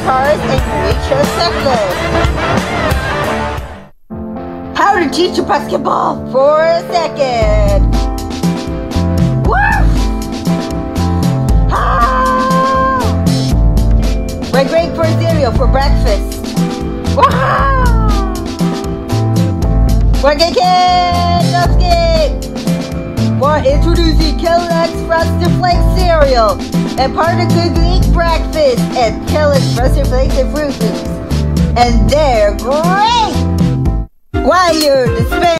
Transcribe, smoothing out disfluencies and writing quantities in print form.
cars and reach your checklist. How to teach you basketball for a second. Woo! Ah! Break for cereal for breakfast. Wow! Working kid, no skip. For introducing Kellogg's Frosted Flakes cereal and part of Eddielink breakfast and Kellogg's Frosted Flakes and Fruit Loops. And they're great! While you're